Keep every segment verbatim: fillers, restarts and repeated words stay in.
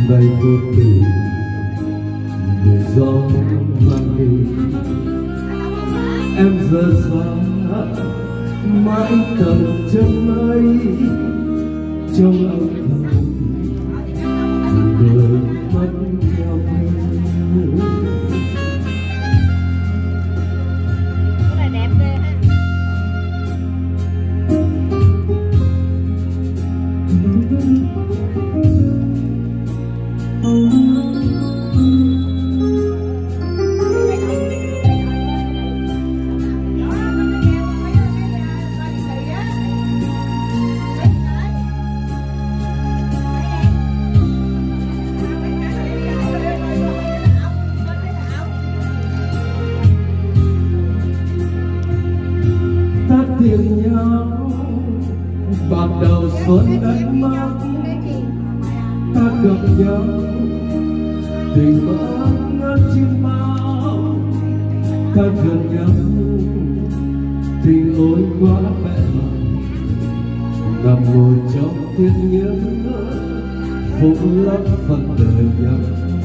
ngày vô tình để gió mang đi. Em giờ xa mãi tận chân mây trong âm thầm đời mất theo thơ. Cái này đẹp ghê ha. Ta tìm nhau bắt đầu xuân đánh mắt, ta gặp nhau tình mơ ngất chim bao, ta gần nhau tình ôi quá mẹ màng, nằm ngồi trong tiếng nhớ phủ lấp phần đời nhau.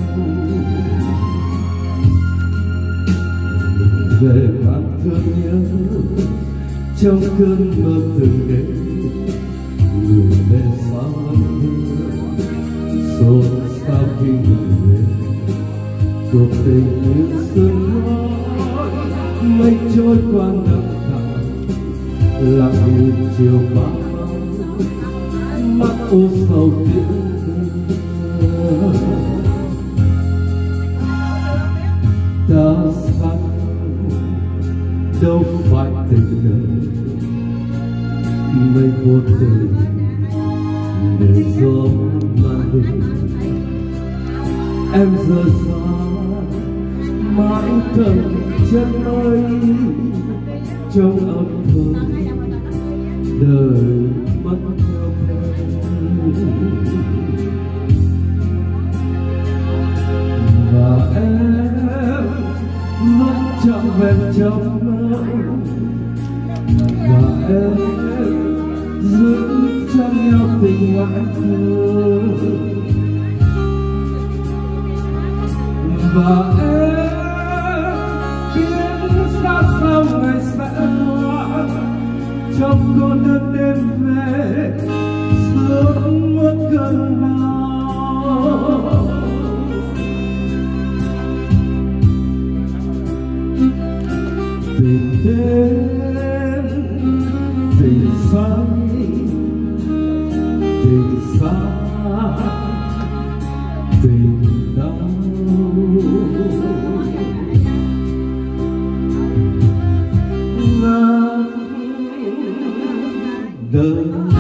Về mang thương nhớ trong cơn mơ từng đêm, người lên sao xôn xao khi người lên cuộc tình như sương khói mây trôi qua năm tháng, lặng như chiều vắng mắt ô sầu tiếng ta xa đâu phải tình đời mây vô tình để gió mang đi. Em giờ xa mãi tận chân mây trong âm thầm đời mất theo và em mất trọn vẹn trong mơ, và em giữ cho nhau tình ngoại thơ, và em biết ra sao ngày sẽ qua trong cô đơn đêm về sớm mất cơn đau. Tình đến tình phai tình xa tình đau, ngàn đời